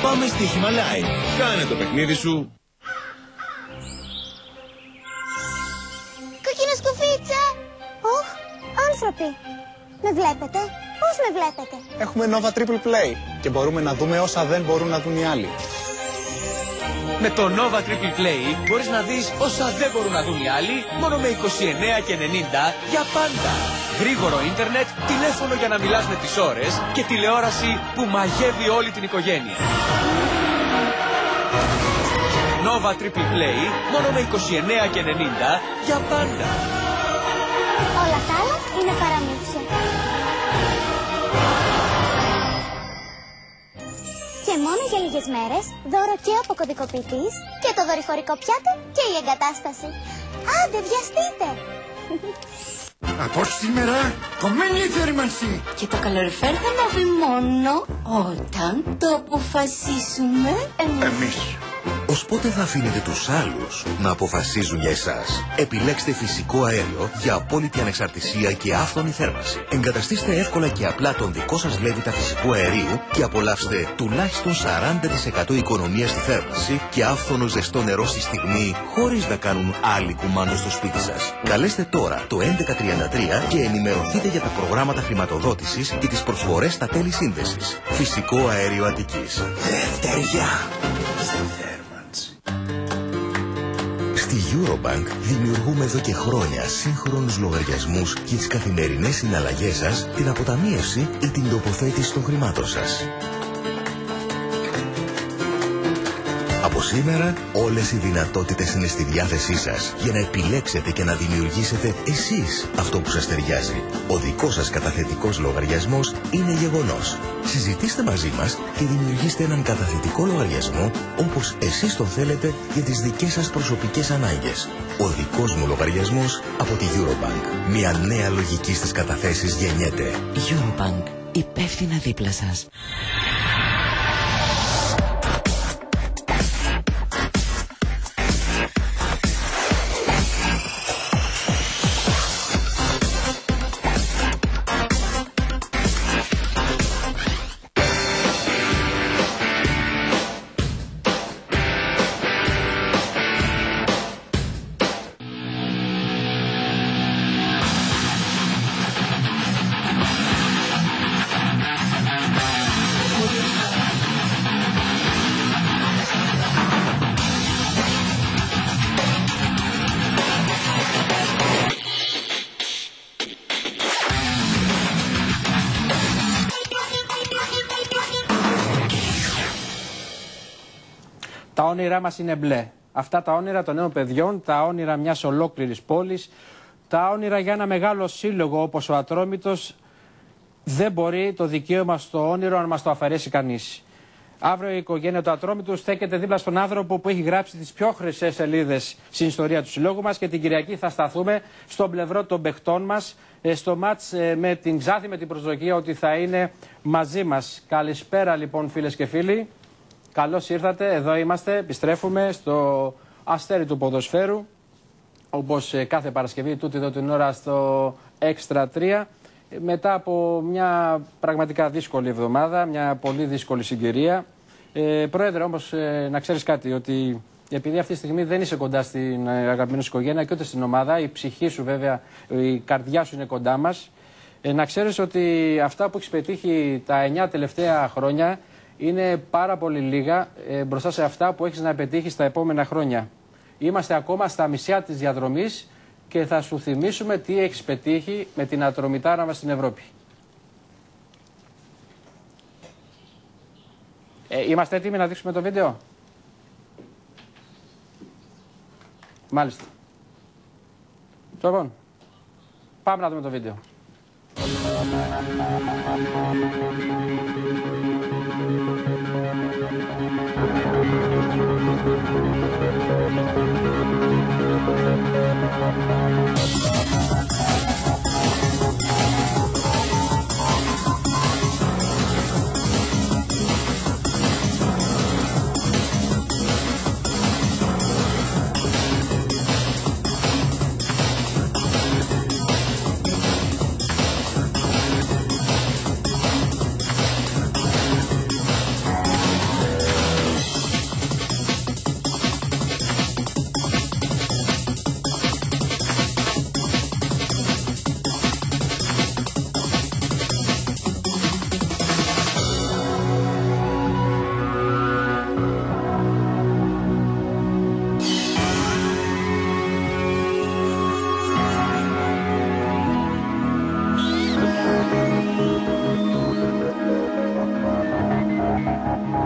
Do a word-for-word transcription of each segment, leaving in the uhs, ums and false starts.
Πάμε στοίχημα Live. Κάνε το παιχνίδι σου. Κόκκινο σκουφίτσα. Ωχ, άνθρωποι. Με βλέπετε? Πώς με βλέπετε? Έχουμε Nova Triple Play και μπορούμε να δούμε όσα δεν μπορούν να δουν οι άλλοι. Με το Nova Triple Play μπορείς να δεις όσα δεν μπορούν να δουν οι άλλοι μόνο με είκοσι εννέα και ενενήντα για πάντα. Γρήγορο ίντερνετ, τηλέφωνο για να μιλάς με τις ώρες και τηλεόραση που μαγεύει όλη την οικογένεια. Nova Triple Play μόνο με είκοσι εννέα και ενενήντα για πάντα. Όλα τα άλλα είναι παραμύθια. Και μόνο για λίγες μέρες, δώρο και ο αποκωδικοποιητής και το δορυφορικό πιάτο και η εγκατάσταση. Άντε, βιαστείτε! Από σήμερα, κομμένη η θέρμανση. Και το καλοριφέρ θα ανάβει μόνο όταν το αποφασίσουμε εμείς. Εμείς. Ως πότε θα αφήνετε τους άλλους να αποφασίζουν για εσάς? Επιλέξτε φυσικό αέριο για απόλυτη ανεξαρτησία και άφθονη θέρμανση. Εγκαταστήστε εύκολα και απλά τον δικό σας λέβητα φυσικού αερίου και απολαύστε τουλάχιστον σαράντα τοις εκατό οικονομία στη θέρμανση και άφθονο ζεστό νερό στη στιγμή, χωρίς να κάνουν άλλη κουμάντο στο σπίτι σας. Καλέστε τώρα το έντεκα τριάντα τρία και ενημερωθείτε για τα προγράμματα χρηματοδότησης και τις προσφορές στα τέλη σύνδεσης. Φυσικό αέριο Αττικής. Δευτεριά. Στη Eurobank δημιουργούμε εδώ και χρόνια σύγχρονους λογαριασμούς για τις καθημερινές συναλλαγές σας, την αποταμίευση ή την τοποθέτηση των χρημάτων σας. Από σήμερα όλες οι δυνατότητες είναι στη διάθεσή σας για να επιλέξετε και να δημιουργήσετε εσείς αυτό που σας ταιριάζει. Ο δικός σας καταθετικός λογαριασμός είναι γεγονός. Συζητήστε μαζί μας και δημιουργήστε έναν καταθετικό λογαριασμό όπως εσείς τον θέλετε για τις δικές σας προσωπικές ανάγκες. Ο δικός μου λογαριασμός από τη Eurobank. Μια νέα λογική στις καταθέσεις γεννιέται. Eurobank. Υπεύθυνα δίπλα σας. Τα όνειρά μας είναι μπλε. Αυτά τα όνειρα των νέων παιδιών, τα όνειρα μιας ολόκληρης πόλης, τα όνειρα για ένα μεγάλο σύλλογο όπως ο Ατρόμητος, δεν μπορεί το δικαίωμα στο όνειρο να μας το αφαιρέσει κανείς. Αύριο η οικογένεια του Ατρόμητου στέκεται δίπλα στον άνθρωπο που έχει γράψει τις πιο χρυσές σελίδες στην ιστορία του συλλόγου μας και την Κυριακή θα σταθούμε στον πλευρό των παιχτών μας στο μάτς με την Ξάνθη, με την προσδοκία ότι θα είναι μαζί μας. Καλησπέρα λοιπόν φίλες και φίλοι. Καλώς ήρθατε, εδώ είμαστε, επιστρέφουμε στο αστέρι του ποδοσφαίρου, όπως κάθε Παρασκευή, τούτη εδώ την ώρα στο Extra τρία, μετά από μια πραγματικά δύσκολη εβδομάδα, μια πολύ δύσκολη συγκυρία. Ε, πρόεδρε, όμως, ε, να ξέρεις κάτι, ότι επειδή αυτή τη στιγμή δεν είσαι κοντά στην αγαπημένη σου οικογένεια και ούτε στην ομάδα, η ψυχή σου βέβαια, η καρδιά σου είναι κοντά μας, ε, να ξέρεις ότι αυτά που έχεις πετύχει τα εννιά τελευταία χρόνια είναι πάρα πολύ λίγα ε, μπροστά σε αυτά που έχεις να πετύχεις τα επόμενα χρόνια. Είμαστε ακόμα στα μισιά της διαδρομής και θα σου θυμίσουμε τι έχεις πετύχει με την ατρομητάρα μας στην Ευρώπη. Ε, είμαστε έτοιμοι να δείξουμε το βίντεο? Μάλιστα. Λοιπόν, πάμε να δούμε το βίντεο.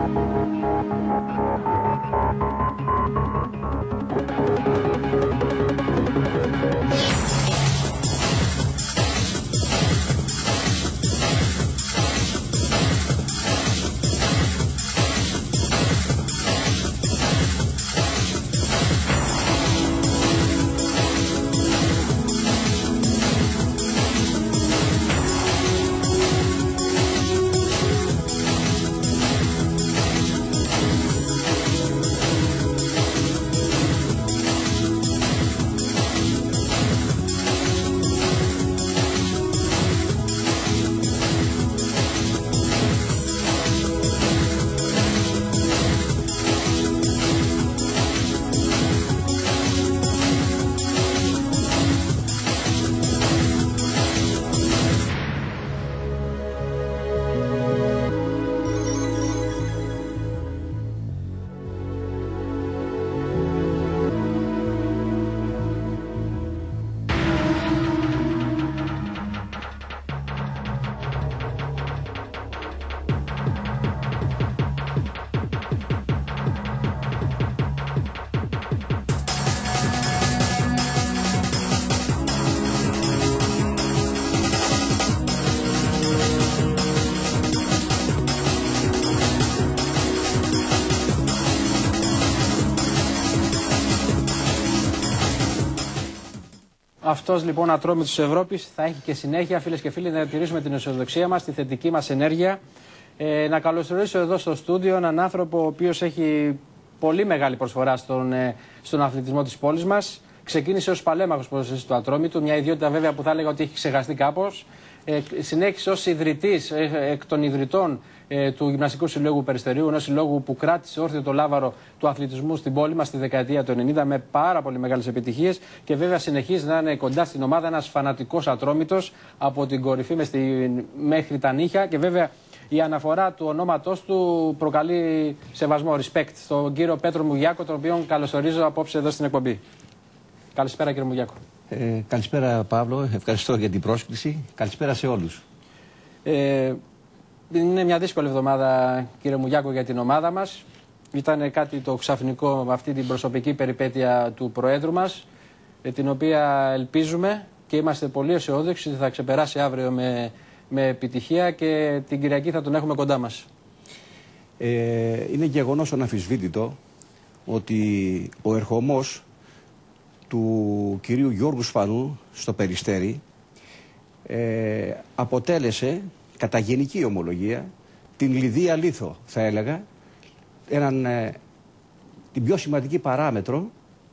Αυτός λοιπόν ατρόμητος της Ευρώπης θα έχει και συνέχεια, φίλες και φίλοι, να διατηρήσουμε την αισιοδοξία μας, τη θετική μας ενέργεια. Ε, να καλωσορίσω εδώ στο στούντιο έναν άνθρωπο ο οποίος έχει πολύ μεγάλη προσφορά στον, ε, στον αθλητισμό της πόλης μας. Ξεκίνησε ως παλέμαχος ποδοσφαιριστής του Ατρόμητου, μια ιδιότητα βέβαια που θα έλεγα ότι έχει ξεχαστεί κάπως. Ε, συνέχισε ως ιδρυτής, ε, εκ των ιδρυτών ε, του Γυμναστικού Συλλόγου Περιστερίου, ενός συλλόγου που κράτησε όρθιο το λάβαρο του αθλητισμού στην πόλη μας στη δεκαετία του ενενήντα με πάρα πολύ μεγάλες επιτυχίες και βέβαια συνεχίζει να είναι κοντά στην ομάδα ένας φανατικός Ατρόμητος από την κορυφή μέχρι τα νύχια και βέβαια η αναφορά του ονόματός του προκαλεί σεβασμό, respect, στον κύριο Πέτρο Μουγιάκο, τον οποίο καλωσορίζω απόψε εδώ στην εκπομπή. Καλησπέρα κύριε Μουγιάκο. Ε, καλησπέρα Παύλο, ευχαριστώ για την πρόσκληση. Καλησπέρα σε όλους. Ε, είναι μια δύσκολη εβδομάδα κύριε Μουγιάκο για την ομάδα μας. Ήταν κάτι το ξαφνικό με αυτή την προσωπική περιπέτεια του Προέδρου μας, ε, την οποία ελπίζουμε και είμαστε πολύ αισιόδοξοι ότι θα ξεπεράσει αύριο με, με επιτυχία και την Κυριακή θα τον έχουμε κοντά μας. Ε, είναι γεγονός αναμφισβήτητο ότι ο ερχομός του κυρίου Γιώργου Σπανού στο Περιστέρι ε, αποτέλεσε κατά γενική ομολογία την λιδία λίθο, θα έλεγα, έναν, ε, την πιο σημαντική παράμετρο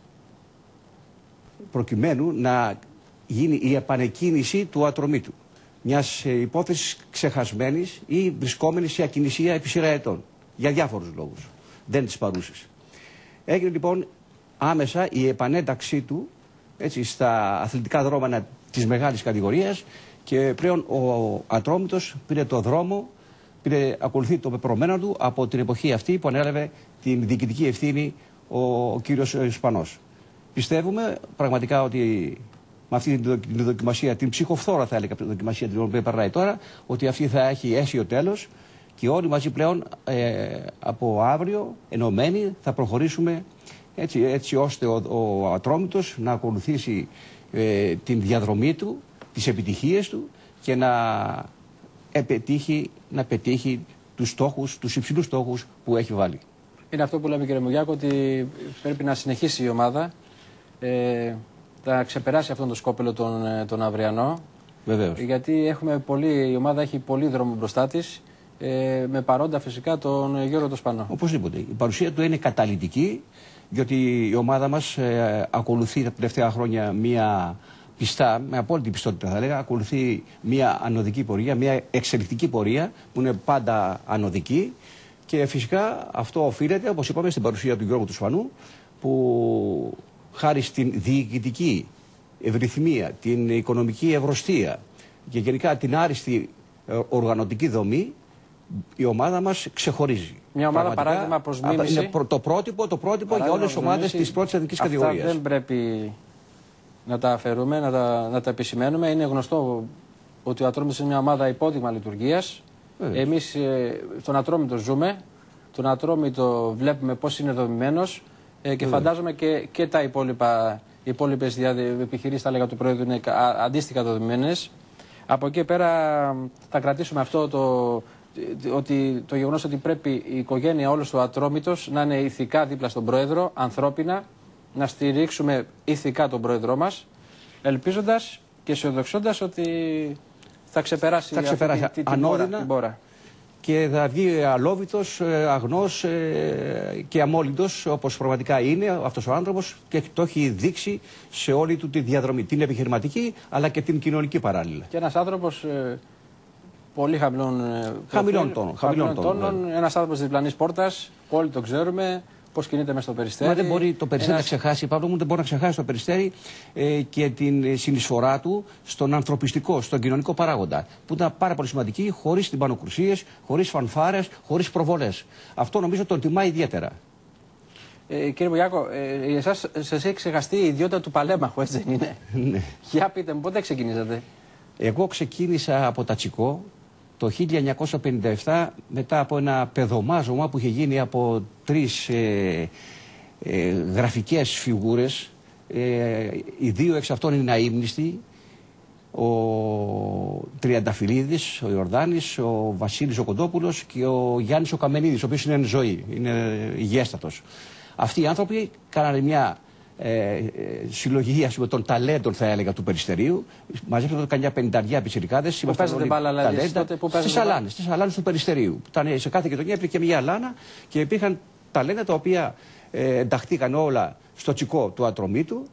προκειμένου να γίνει η επανεκκίνηση του Ατρομήτου, μιας ε, υπόθεσης ξεχασμένης ή βρισκόμενης σε ακινησία επί σειρά ετών, για διάφορους λόγους, δεν τις παρούσες. Έγινε λοιπόν άμεσα η επανένταξή του έτσι, στα αθλητικά δρόμενα της μεγάλης κατηγορίας και πλέον ο Ατρόμητος πήρε το δρόμο, πήρε, ακολουθεί το πεπρωμένο του από την εποχή αυτή που ανέλαβε την διοικητική ευθύνη ο, ο κύριος Σπανός. Πιστεύουμε πραγματικά ότι με αυτή την δοκιμασία, την ψυχοφθόρα θα έλεγα δοκιμασία την οποία περνάει τώρα, ότι αυτή θα έχει αίσιο τέλος και όλοι μαζί πλέον ε, από αύριο ενωμένοι θα προχωρήσουμε Έτσι, έτσι ώστε ο, ο Ατρόμητος να ακολουθήσει ε, την διαδρομή του, τις επιτυχίες του και να, επετύχει, να πετύχει τους στόχους, τους υψηλούς στόχους που έχει βάλει. Είναι αυτό που λέμε κύριε Μουγιάκο, ότι πρέπει να συνεχίσει η ομάδα, ε, να ξεπεράσει αυτόν τον σκόπελο τον, τον αυριανό. Βεβαίως. Γιατί έχουμε πολύ, η ομάδα έχει πολύ δρόμο μπροστά της, ε, με παρόντα φυσικά τον Γιώργο τον Σπανό. Οπωσδήποτε. Η παρουσία του είναι καταλυτική. Διότι η ομάδα μας ε, ακολουθεί τα τελευταία χρόνια μία πιστά, με απόλυτη πιστότητα θα λέγα, ακολουθεί μία ανωδική πορεία, μία εξελικτική πορεία που είναι πάντα ανωδική και φυσικά αυτό οφείλεται, όπως είπαμε, στην παρουσία του Γιώργου του Σπανού που χάρη στην διοικητική ευρυθμία, την οικονομική ευρωστία και γενικά την άριστη ε, οργανωτική δομή η ομάδα μας ξεχωρίζει. Μια ομάδα παράδειγμα προς μίμηση. Είναι το πρότυπο, το πρότυπο για όλες τις ομάδες της πρώτης εθνικής κατηγορίας. Δεν πρέπει να τα αφαιρούμε, να τα, να τα επισημαίνουμε. Είναι γνωστό ότι ο Ατρόμητος είναι μια ομάδα υπόδειγμα λειτουργίας. Εμείς ε, στον Ατρόμητο ζούμε. τον Ατρόμητο βλέπουμε πώς είναι δομημένος ε, και φαντάζομαι και, και τα υπόλοιπα, οι υπόλοιπες επιχειρήσεις, θα λέγα, του Πρόεδρου είναι αντίστοιχα δομημένες. Από εκεί πέρα θα κρατήσουμε αυτό το, ότι, το γεγονός ότι πρέπει η οικογένεια όλος του Ατρόμητος να είναι ηθικά δίπλα στον Πρόεδρο, ανθρώπινα, να στηρίξουμε ηθικά τον Πρόεδρό μας, ελπίζοντας και αισιοδοξώντας ότι θα ξεπεράσει, θα ξεπεράσει αυτή, την, ανώδυνα την πόρα. Και θα βγει αλόβητος, αγνός και αμόλυντος, όπως πραγματικά είναι αυτός ο άνθρωπος, και το έχει δείξει σε όλη του τη διαδρομή, την επιχειρηματική αλλά και την κοινωνική παράλληλα. Και ένας άνθρωπος ε, πολύ χαμηλών, ε, χαμηλών τόνων. Χαμηλών τόνων, ένας άνθρωπος της διπλανής πόρτας, όλοι το ξέρουμε. Πώς κινείται μέσα στο Περιστέρι. Μα δεν μπορεί το Περιστέρι ένας... να ξεχάσει, Παύλο μου, δεν μπορεί να ξεχάσει το Περιστέρι ε, και την συνεισφορά του στον ανθρωπιστικό, στον κοινωνικό παράγοντα. Που ήταν πάρα πολύ σημαντική, χωρίς τυμπανοκρουσίες, χωρίς φανφάρες, χωρίς προβολές. Αυτό νομίζω τον τιμά ιδιαίτερα. Ε, κύριε Μπουγιάκο, ε, εσάς σας έχει ξεχαστεί η ιδιότητα του παλέμαχου, έτσι δεν είναι? Ναι. Για πείτε μου, πότε ξεκινήσατε? Εγώ ξεκίνησα από τα Τσικό το χίλια εννιακόσια πενήντα επτά, μετά από ένα παιδομάζωμα που είχε γίνει από τρεις ε, ε, γραφικές φιγούρες. Ε, οι δύο εξ αυτών είναι αείμνηστοι. Ο Τριανταφυλλίδης, ο Ιορδάνης, ο Βασίλης ο Κοντόπουλος και ο Γιάννης ο Καμενίδης, ο οποίος είναι εν ζωή, είναι υγιέστατος. Αυτοί οι άνθρωποι κάνανε μια Ε, συλλογή, ας πούμε, των ταλέντων, θα έλεγα, του Περιστερίου. Μαζέψαμε καμιά πενηνταριά πιτσιρικάδες. Πού παίζατε μπάλα, τότε, πού στις αλάνες, στις αλάνες του Περιστερίου. Ήταν σε κάθε γειτονιά υπήρχε μια αλάνα και υπήρχαν ταλέντα τα οποία ε, ενταχθήκαν όλα στο Τσικό του Ατρομήτου.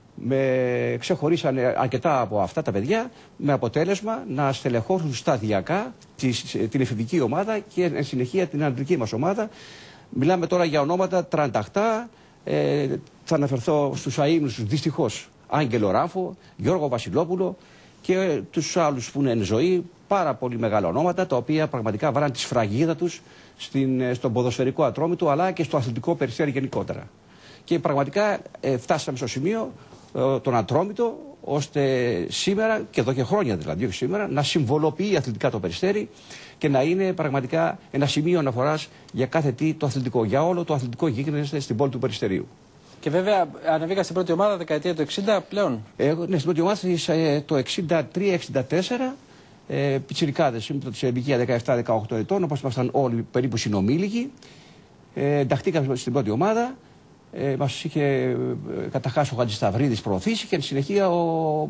Με, ξεχωρίσανε αρκετά από αυτά τα παιδιά, με αποτέλεσμα να στελεχώσουν σταδιακά της, την εφηβική ομάδα και εν συνεχεία την αντρική μας ομάδα. Μιλάμε τώρα για ονόματα τρανταχτά. Ε, θα αναφερθώ στους αείμνους, δυστυχώς, Άγγελο Ράφο, Γιώργο Βασιλόπουλο και ε, τους άλλους που είναι εν ζωή, πάρα πολύ μεγάλα ονόματα, τα οποία πραγματικά βάλαν τη σφραγίδα τους στην, στον ποδοσφαιρικό Ατρόμητο αλλά και στο αθλητικό Περιστέρι γενικότερα. Και πραγματικά ε, φτάσαμε στο σημείο ε, τον Ατρόμητο, ώστε σήμερα, και εδώ και χρόνια δηλαδή, όχι σήμερα, να συμβολοποιεί αθλητικά το Περιστέρι και να είναι πραγματικά ένα σημείο αναφοράς για κάθε τι το αθλητικό. Για όλο το αθλητικό γίνεται στην πόλη του Περιστερίου. Και βέβαια ανεβήκα στην πρώτη ομάδα δεκαετία του εξήντα πλέον. Ε, ναι, στην πρώτη ομάδα το εξήντα τρία εξήντα τέσσερα, ε, πιτσιρικάδες, ήμουν σε ηλικία δεκαεπτά δεκαοκτώ ετών, όπως ήμασταν όλοι περίπου συνομήλικοι. Ε, ενταχθήκαμε στην πρώτη ομάδα. Ε, μας είχε ε, καταχάσει ο Χατζησταυρίδης προωθήσει και εν συνεχεία ο,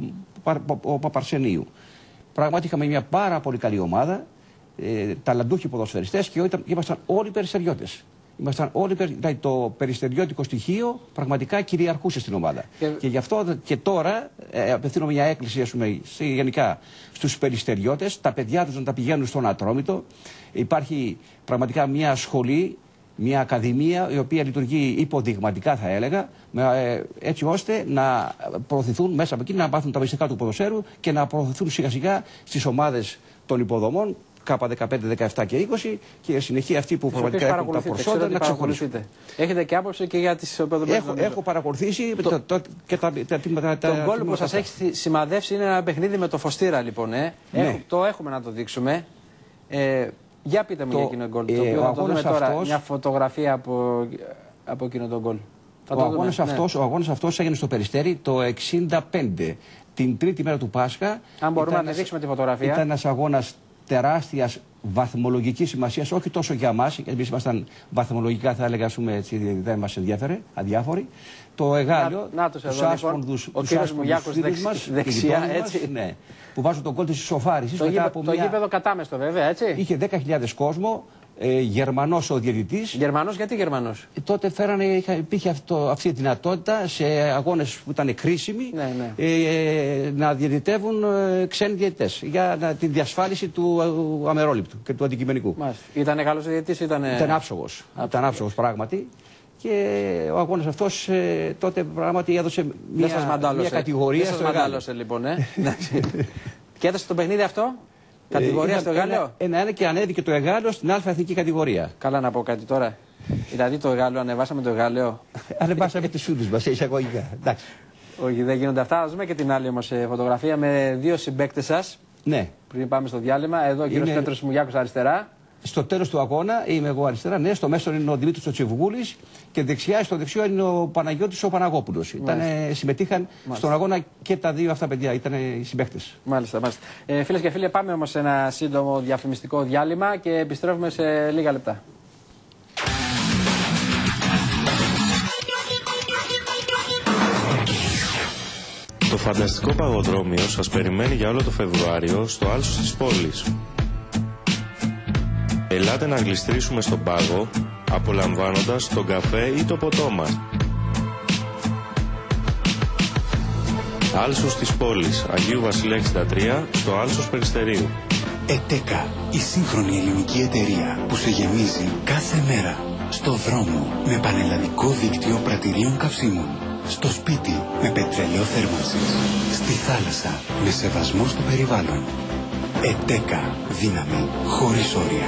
ο, ο, ο Παπαρσενίου. Πράγματι είχαμε μια πάρα πολύ καλή ομάδα, ε, ταλαντούχοι ποδοσφαιριστές και ήταν, ήμασταν όλοι περιστεριώτες. Ήμασταν όλοι, δηλαδή το περιστεριώτικο στοιχείο πραγματικά κυριαρχούσε στην ομάδα. Και, και γι' αυτό και τώρα ε, απευθύνω μια έκκληση, ας πούμε, γενικά στους περιστεριώτες, τα παιδιά τους να τα πηγαίνουν στον Ατρόμητο. Υπάρχει πραγματικά μια σχολή, μια ακαδημία η οποία λειτουργεί υποδειγματικά, θα έλεγα, έτσι ώστε να προωθηθούν μέσα από εκεί, να μάθουν τα μυστικά του ποδοσφαίρου και να προωθηθούν σιγά σιγά στις ομάδες των υποδομών Κ δεκαπέντε, δεκαεπτά και είκοσι και συνεχεία αυτοί που πραγματικά έχουν τα προσόντα να ξεχωρίσουν. Έχετε και άποψη και για τις υποδομές? Έχω, έχω παρακολουθήσει το, το, και τα, τα, τα, τα, τον γκολ που σας έχει σημαδεύσει είναι ένα παιχνίδι με το Φωστήρα, λοιπόν. Ε. Ναι. Έχω, το έχουμε να το δείξουμε. Ε, Για πείτε μου το, για εκείνο τον γκολ. Ε, το οποίο θα το δούμε τώρα, αυτός, μια φωτογραφία από, από εκείνο τον γκολ. Ο αγώνας, ναι. αυτός, ο αγώνας αυτός έγινε στο Περιστέρι το εξήντα πέντε, την τρίτη μέρα του Πάσχα. Αν μπορούμε να δείξουμε τη φωτογραφία. Ήταν ένας αγώνας τεράστιας βαθμολογικής σημασίας, όχι τόσο για μας, γιατί εμείς ήμασταν βαθμολογικά, θα έλεγα, πούμε, έτσι, δεν μας ενδιαφέρε, αδιάφοροι. Το Εγάλιο, να, να τους τους άσπονδους, ο κύριος Μουγιάκος μας, δεξιά, έτσι. Μας, ναι, που βάζουν τον γκολ της ισοφάρισης. Το, γήπεδο, το μια... γήπεδο κατάμεστο, βέβαια, έτσι. Είχε δέκα χιλιάδες κόσμο. Ε, Γερμανός ο διαιτητής. Γερμανός, γιατί Γερμανός? Ε, τότε φέρανε, είχα, υπήρχε αυτό, αυτή η δυνατότητα σε αγώνες που ήταν κρίσιμοι, ναι, ναι. Ε, να διαιτητεύουν ε, ξένοι διαιτητές για να, τη διασφάλιση του ε, αμερόληπτου και του αντικειμενικού. Ήταν καλός διαιτητής, ήταν. Ήταν άψογος. Ήταν άψογος πράγματι. Και ο αγώνας αυτός ε, τότε πράγματι έδωσε μια, μια κατηγορία. Δεν σας μαντάλωσε λοιπόν, ε. Και έδωσε το παιχνίδι αυτό. Κατηγορία ε, στο Εγάλεο. Ένα, ένα και ανέβηκε το Εγάλεο στην Α' εθνική κατηγορία. Καλά, να πω κάτι τώρα. Δηλαδή το Εγάλεο, ανεβάσαμε το Εγάλεο. Ανεβάσαμε τις φίλους μας, εισαγωγικά. Εντάξει. Όχι, δεν γίνονται αυτά. Α δούμε και την άλλη όμως φωτογραφία με δύο συμπαίκτες σας. Ναι. Πριν πάμε στο διάλειμμα. Εδώ ο κύριος Είναι... Πέτρος Μουγιάκος αριστερά. Στο τέλος του αγώνα είμαι εγώ αριστερά, ναι, στο μέσο είναι ο Δημήτρης ο Τσιβγούλης και δεξιά στο δεξιό είναι ο Παναγιώτης ο Παναγόπουλος. Ήτανε, συμμετείχαν μάλιστα στον αγώνα και τα δύο αυτά παιδιά, ήταν οι συμπαίκτες. Μάλιστα, μάλιστα. Ε, φίλες και φίλοι, πάμε όμως σε ένα σύντομο διαφημιστικό διάλειμμα και επιστρέφουμε σε λίγα λεπτά. Το φανταστικό παγοδρόμιο σας περιμένει για όλο το Φεβρουάριο στο άλσος της πόλης. Ελάτε να γλιστρήσουμε στον πάγο, απολαμβάνοντας τον καφέ ή το ποτό μας. Άλσος της πόλης, Αγίου Βασιλέα εξήντα τρία, στο άλσος Περιστερίου. ΕΤΕΚΑ, η σύγχρονη ελληνική εταιρεία που σε γεμίζει κάθε μέρα. Στο δρόμο, με πανελλαδικό δίκτυο πρατηρίων καυσίμων. Στο σπίτι, με πετρέλαιο θέρμανσης. Στη θάλασσα, με σεβασμό στο περιβάλλον. ΕΤΕΚΑ, δύναμη χωρίς όρια.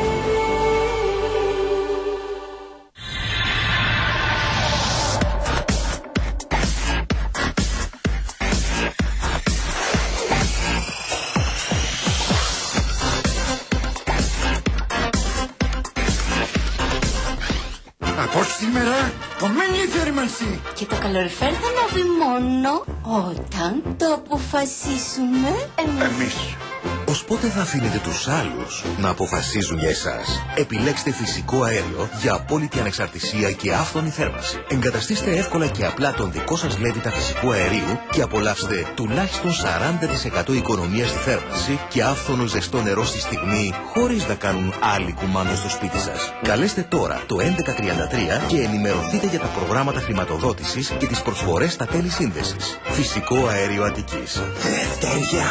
Από σήμερα, κομμένη η θέρμανση. Και το καλοριφέρ θα ανάβει μόνο όταν το αποφασίσουμε εμείς. Εμείς. Ως πότε θα αφήνετε τους άλλους να αποφασίζουν για εσάς? Επιλέξτε φυσικό αέριο για απόλυτη ανεξαρτησία και άφθονη θέρμανση. Εγκαταστήστε εύκολα και απλά τον δικό σας λέβητα φυσικού αερίου και απολαύστε τουλάχιστον σαράντα τοις εκατό οικονομία στη θέρμανση και άφθονο ζεστό νερό στη στιγμή, χωρίς να κάνουν άλλοι κουμάντο στο σπίτι σας. Καλέστε τώρα το έντεκα τριάντα τρία και ενημερωθείτε για τα προγράμματα χρηματοδότησης και τις προσφορές στα τέλη σύνδεσης. Φυσικό αέριο Αττικής. Δευτεριά.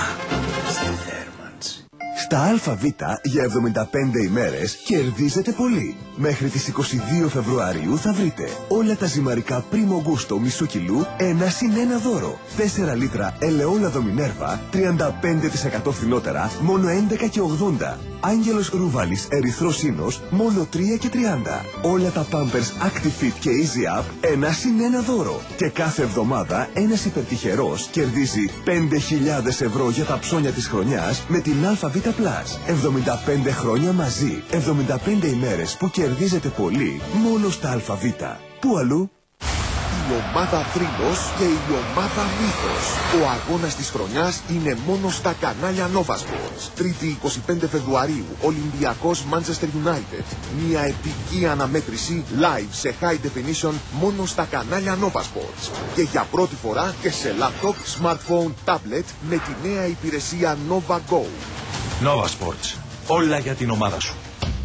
Στα ΑΒ για εβδομήντα πέντε ημέρες κερδίζετε πολύ. Μέχρι τις είκοσι δύο Φεβρουαρίου θα βρείτε όλα τα ζυμαρικά Primo Gusto μισού κιλού ένα συν ένα δώρο. τέσσερα λίτρα ελαιόλαδο Μινέρβα τριάντα πέντε τοις εκατό φθηνότερα μόνο έντεκα και ογδόντα. Άγγελος Ρούβαλης ερυθρός ίνος μόνο τρία και τριάντα. Όλα τα Pampers Actifit και Easy Up ένα συν ένα δώρο. Και κάθε εβδομάδα ένας υπερτυχερός κερδίζει πέντε χιλιάδες ευρώ για τα ψώνια της χρονιάς με την ΑΒ Plus. εβδομήντα πέντε χρόνια μαζί. εβδομήντα πέντε ημέρες που κερδίζετε πολύ μόνο στα ΑΒ. Πού αλλού? Η ομάδα Θρύλος και η ομάδα Μύθος. Ο αγώνας της χρονιάς είναι μόνο στα κανάλια Nova Sports. Τρίτη εικοστή πέμπτη Φεβρουαρίου, Ολυμπιακός Manchester United. Μια επική αναμέτρηση live σε high definition μόνο στα κανάλια Nova Sports. Και για πρώτη φορά και σε laptop, smartphone, tablet με τη νέα υπηρεσία Nova Go. Nova Sports. Όλα για την ομάδα σου.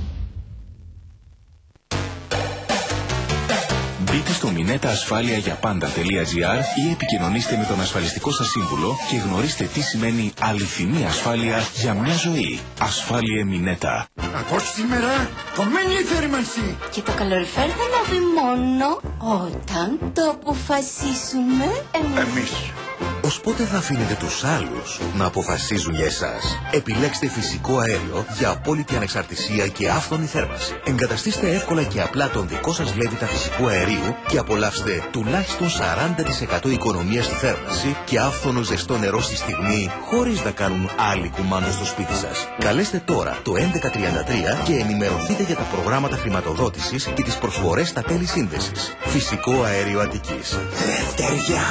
Μπείτε στο μινέτα ασφάλεια για πάντα τελεία τζι άρ ή επικοινωνήστε με τον ασφαλιστικό σας σύμβουλο και γνωρίστε τι σημαίνει αληθινή ασφάλεια για μια ζωή. Ασφάλειε Μινέτα. Από σήμερα, κομμένη η θέρμανση. Και το καλοριφέρ θα ανάβει μόνο όταν το αποφασίσουμε εμείς. Εμείς. Ως πότε θα αφήνετε τους άλλους να αποφασίζουν για εσάς? Επιλέξτε φυσικό αέριο για απόλυτη ανεξαρτησία και άφθονη θέρμανση. Εγκαταστήστε εύκολα και απλά τον δικό σας λέβητα φυσικού αερίου και απολαύστε τουλάχιστον σαράντα τοις εκατό οικονομία στη θέρμανση και άφθονο ζεστό νερό στη στιγμή, χωρίς να κάνουν άλλοι κουμάντο στο σπίτι σας. Καλέστε τώρα το έντεκα τριάντα τρία και ενημερωθείτε για τα προγράμματα χρηματοδότησης και τις προσφορές στα τέλη σύνδεσης. Φυσικό αέριο Αττικής. Δευτεριά.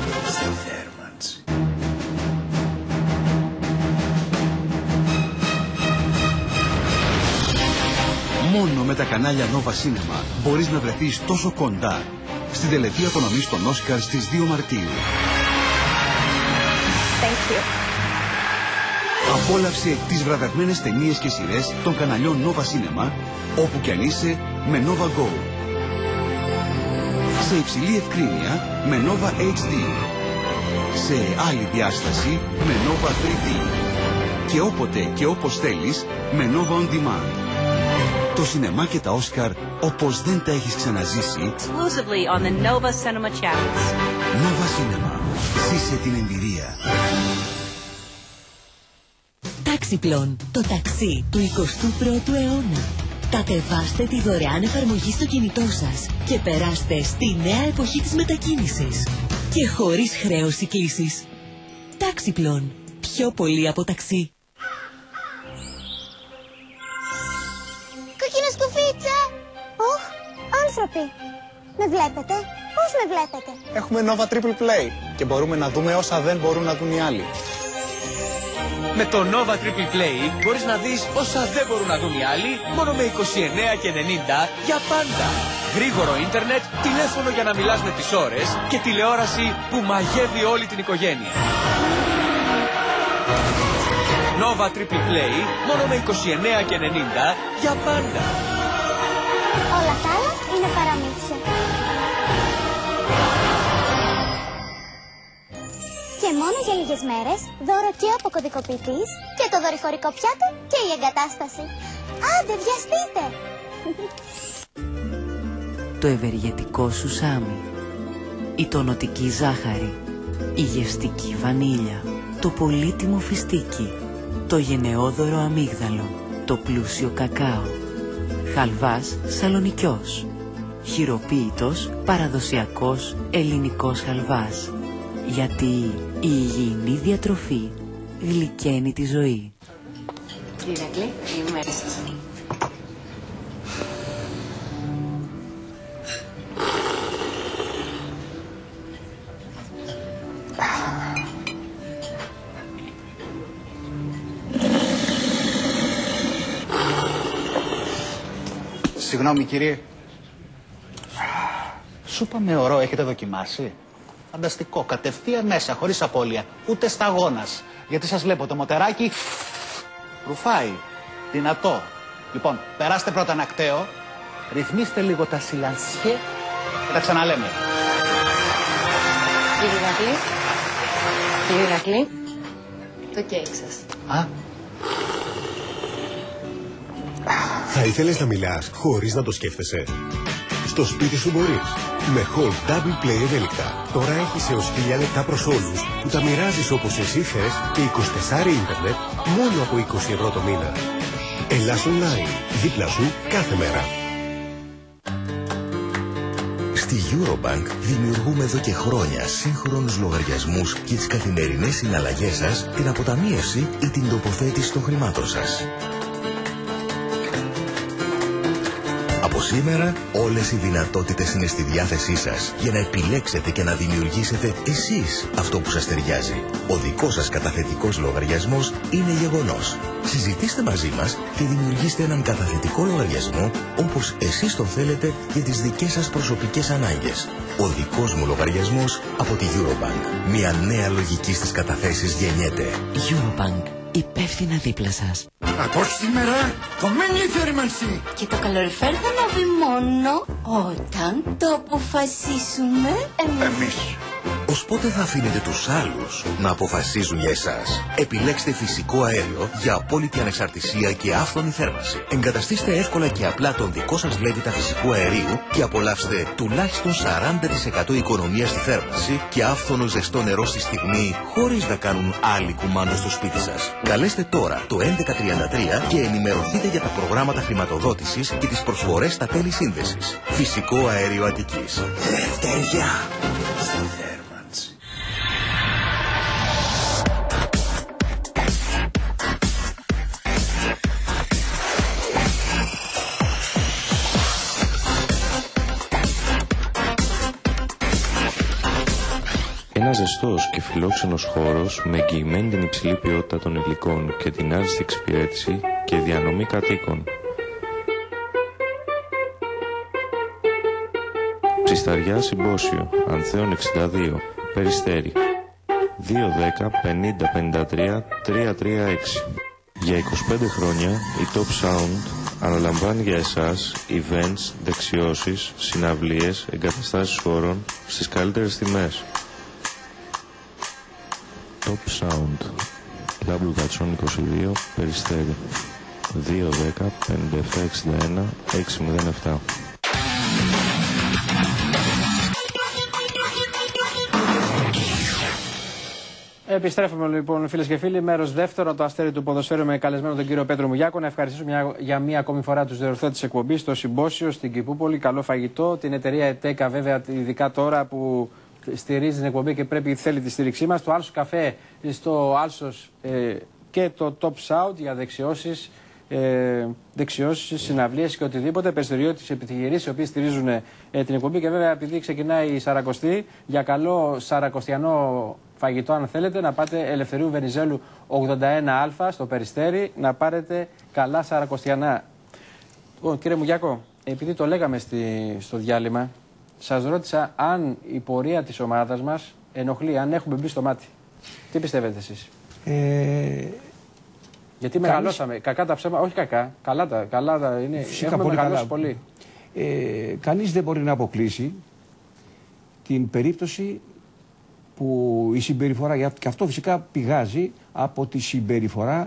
Μόνο με τα κανάλια Nova Cinema μπορείς να βρεθείς τόσο κοντά στην τελετή απονομής των Όσκαρ στις δύο Μαρτίου. Thank you. Απόλαυσε τις βραβευμένες ταινίες και σειρές των καναλιών Nova Cinema όπου κι αν είσαι με Nova Go. Σε υψηλή ευκρίνεια με Nova έιτς ντι. Σε άλλη διάσταση με Nova θρι ντι. Και όποτε και όπως θέλεις με Nova On Demand. Το σινεμά και τα Όσκαρ όπως δεν τα έχεις ξαναζήσει. Exclusively on the Nova Cinema Channels. Nova Cinema. Ζήσε την εμπειρία. Ταξιπλών, το ταξί του εικοστού πρώτου αιώνα. Κατεβάστε τη δωρεάν εφαρμογή στο κινητό σας και περάστε στη νέα εποχή της μετακίνησης. Και χωρίς χρέωση κλήσης. Ταξιπλών. Πιο πολύ από ταξί. άνθρωποι. Με βλέπετε? Πώς με βλέπετε? Έχουμε Nova Triple Play και μπορούμε να δούμε όσα δεν μπορούν να δουν οι άλλοι. Με το Nova Triple Play μπορείς να δεις όσα δεν μπορούν να δουν οι άλλοι μόνο με είκοσι εννέα και ενενήντα για πάντα. Γρήγορο ίντερνετ, τηλέφωνο για να μιλάς με τις ώρες και τηλεόραση που μαγεύει όλη την οικογένεια. Nova Triple Play μόνο με είκοσι εννέα και ενενήντα για πάντα. Όλα τα άλλα είναι παραμύθια. Και μόνο για λίγες μέρες, δώρο και αποκωδικοποιητής και το δορυφορικό πιάτο και η εγκατάσταση. Άντε, βιαστείτε! Το ευεργετικό σουσάμι, η τονωτική ζάχαρη, η γευστική βανίλια, το πολύτιμο φιστίκι, το γενναιόδωρο αμύγδαλο, το πλούσιο κακάο, χαλβάς σαλονικιός, χειροποίητος παραδοσιακός ελληνικός χαλβάς. Γιατί η υγιεινή διατροφή γλυκαίνει τη ζωή. Κύριε Ηρακλή, καλημέρα σας. Συγγνώμη κύριε. Σούπα με ωρό έχετε δοκιμάσει? Φανταστικό, κατευθείαν μέσα, χωρίς απώλεια, ούτε σταγόνας. Γιατί σας βλέπω το μοτεράκι ρουφάει, δυνατό. Λοιπόν, περάστε πρώτα ένα κταίο, ρυθμίστε λίγο τα σιλανσιέ και τα ξαναλέμε. Κύριε Ηρακλή, κύριε Ηρακλή, το κέικ σας. Α. Θα ήθελες να μιλάς χωρίς να το σκέφτεσαι? Στο σπίτι σου μπορείς. Με Hold Double Play ευέλικτα. Τώρα έχεις έως χίλια λεπτά προς όλους που τα μοιράζεις όπως εσύ θες και είκοσι τέσσερα ίντερνετ μόνο από είκοσι ευρώ το μήνα. Ελλάς Online. Δίπλα σου κάθε μέρα. Στη Eurobank δημιουργούμε εδώ και χρόνια σύγχρονους λογαριασμούς και τις καθημερινές συναλλαγές σας, την αποταμίευση ή την τοποθέτηση των χρημάτων σας. Από σήμερα όλες οι δυνατότητες είναι στη διάθεσή σας για να επιλέξετε και να δημιουργήσετε εσείς αυτό που σας ταιριάζει. Ο δικός σας καταθετικός λογαριασμός είναι γεγονός. Συζητήστε μαζί μας και δημιουργήστε έναν καταθετικό λογαριασμό όπως εσείς το θέλετε για τις δικές σας προσωπικές ανάγκες. Ο δικός μου λογαριασμός από τη Eurobank. Μια νέα λογική στις καταθέσεις γεννιέται. Eurobank. Υπεύθυνα δίπλα σας. Από σήμερα κομμένη η θέρμανση. Και το καλοριφέρ θα ανάβει μόνο όταν το αποφασίσουμε εμείς. Εμείς. Ως πότε θα αφήνετε τους άλλους να αποφασίζουν για εσάς? Επιλέξτε φυσικό αέριο για απόλυτη ανεξαρτησία και άφθονη θέρμανση. Εγκαταστήστε εύκολα και απλά τον δικό σας λέβητα φυσικού αερίου και απολαύστε τουλάχιστον σαράντα τοις εκατό οικονομία στη θέρμανση και άφθονο ζεστό νερό στη στιγμή χωρίς να κάνουν άλλη κουμάντο στο σπίτι σας. Καλέστε τώρα το έντεκα τριάντα τρία και ενημερωθείτε για τα προγράμματα χρηματοδότησης και τις προσφορές στα τέλη σύνδεσης. Φυσικό αέριο Αττικής. Λευτεριά. Ένας ζεστός και φιλόξενος χώρος με εγγυημένη την υψηλή ποιότητα των υλικών και την άριστη εξυπηρέτηση και διανομή κατοίκων. Ψισταριά Συμπόσιο, Ανθέων εξήντα δύο, Περιστέρι, δύο δέκα πενήντα πενήντα τρία τριακόσια τριάντα έξι. Για είκοσι πέντε χρόνια η Top Sound αναλαμβάνει για εσάς events, δεξιώσεις, συναυλίες, εγκαταστάσεις χώρων στις καλύτερες τιμές. Top Sound, Λάμπλου Κατσόν είκοσι δύο, Περιστέρι, δύο δέκα πενήντα επτά εξήντα ένα έξι μηδέν επτά. Επιστρέφουμε λοιπόν, φίλες και φίλοι, μέρος δεύτερο, το αστέρι του ποδοσφαίρου με καλεσμένο τον κύριο Πέτρο Μουγιάκο. Να ευχαριστήσω μια, για μία ακόμη φορά τους διορθώτες της εκπομπής, στο Συμπόσιο, στην Κηπούπολη. Καλό φαγητό. Την εταιρεία ΕΤΕΚΑ, βέβαια, ειδικά τώρα που στηρίζει την εκπομπή και πρέπει θέλει τη στήριξή μας. Το Άλσος Καφέ στο Άλσος ε, και το Top Sound για δεξιώσεις ε, δεξιώσεις, συναυλίες και οτιδήποτε. Περιστεριώτες, επιχειρήσεις οι οποίοι στηρίζουν ε, την εκπομπή. Και βέβαια, επειδή ξεκινάει η Σαρακοστή, για καλό σαρακοστιανό φαγητό, αν θέλετε, να πάτε Ελευθερίου Βενιζέλου ογδόντα ένα Α στο Περιστέρι, να πάρετε καλά σαρακοστιανά. Λοιπόν, κύριε Μουγιάκο, επειδή το λέγαμε στη, στο διάλειμμα, σας ρώτησα αν η πορεία της ομάδας μας ενοχλεί, αν έχουμε μπει στο μάτι. Τι πιστεύετε εσείς? Ε... Γιατί κανείς... μεγαλώσαμε, κακά τα ψέματα, όχι κακά, καλά τα, καλά τα είναι, Φυσικά, έχουμε πολύ μεγαλώσει καλά. πολύ. Ε, κανείς δεν μπορεί να αποκλείσει την περίπτωση που η συμπεριφορά, και αυτό φυσικά πηγάζει από τη συμπεριφορά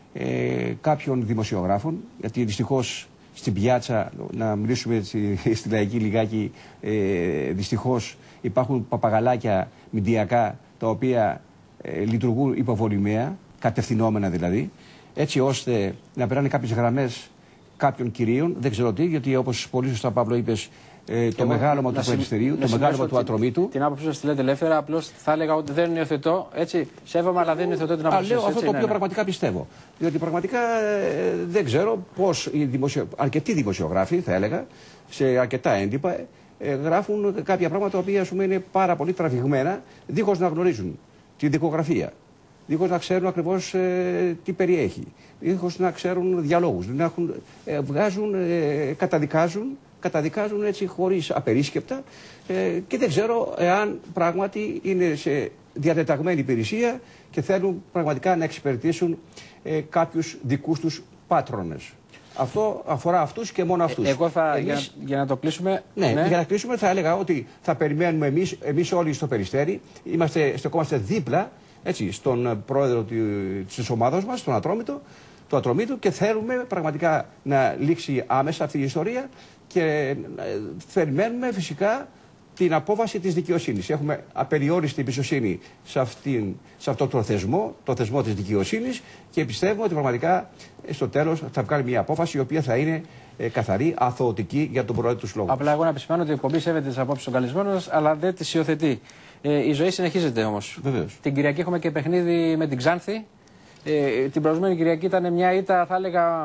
ε, κάποιων δημοσιογράφων, γιατί δυστυχώς στην πιάτσα, να μιλήσουμε στη, στη λαϊκή λιγάκι, ε, δυστυχώς υπάρχουν παπαγαλάκια μηντιακά τα οποία ε, λειτουργούν υποβολημαία, κατευθυνόμενα δηλαδή, έτσι ώστε να περάνε κάποιες γραμμές κάποιων κυρίων, δεν ξέρω τι, γιατί όπως πολύ σωστά, Παύλο, είπες, ε, το μεγάλωμα του Περιστερίου, το μεγάλωμα του Ατρωμίτου. Την άποψή σας τη λέτε ελεύθερα, απλώς θα έλεγα ότι δεν υιοθετώ, έτσι, σέβομαι, αλλά δεν υιοθετώ την άποψή σας. Λέω αυτό το οποίο ναι, πραγματικά πιστεύω. Διότι πραγματικά ε, δεν ξέρω πώς οι δημοσιο... αρκετοί δημοσιογράφοι, θα έλεγα, σε αρκετά έντυπα, ε, γράφουν κάποια πράγματα τα οποία, ας πούμε, είναι πάρα πολύ τραβηγμένα, δίχως να γνωρίζουν τη δικογραφία. Δίχως να ξέρουν ακριβώς ε, τι περιέχει, δίχως να ξέρουν διαλόγους, να έχουν, ε, βγάζουν, ε, καταδικάζουν, καταδικάζουν έτσι χωρίς απερίσκεπτα ε, και δεν ξέρω εάν πράγματι είναι σε διατεταγμένη υπηρεσία και θέλουν πραγματικά να εξυπηρετήσουν ε, κάποιους δικούς τους πάτρονες. Αυτό αφορά αυτούς και μόνο αυτούς. Ε, εγώ θα, εμείς, για, για να το κλείσουμε... Ναι, ναι, για να κλείσουμε θα έλεγα ότι θα περιμένουμε εμείς, εμείς όλοι στο Περιστέρι, είμαστε, στεκόμαστε δίπλα, έτσι, στον πρόεδρο της ομάδας μας, τον Ατρόμητο, του Ατρομήτου, και θέλουμε πραγματικά να λήξει άμεσα αυτή η ιστορία και περιμένουμε φυσικά την απόφαση της δικαιοσύνης. Έχουμε απεριόριστη εμπιστοσύνη σε, αυτήν, σε αυτό το θεσμό, το θεσμό της δικαιοσύνης, και πιστεύουμε ότι πραγματικά στο τέλος θα βγάλει μια απόφαση η οποία θα είναι ε, καθαρή, αθωωτική για τον πρόεδρο του λόγου. Απλά εγώ να επισημάνω ότι η εκπομπή σέβεται τις απόψεις των καλεσμένων μας, αλλά δεν τις υιοθετεί. Ε, η ζωή συνεχίζεται όμως. Βεβαίως. Την Κυριακή έχουμε και παιχνίδι με την Ξάνθη. Ε, την προηγούμενη Κυριακή ήταν μια ήττα, θα έλεγα,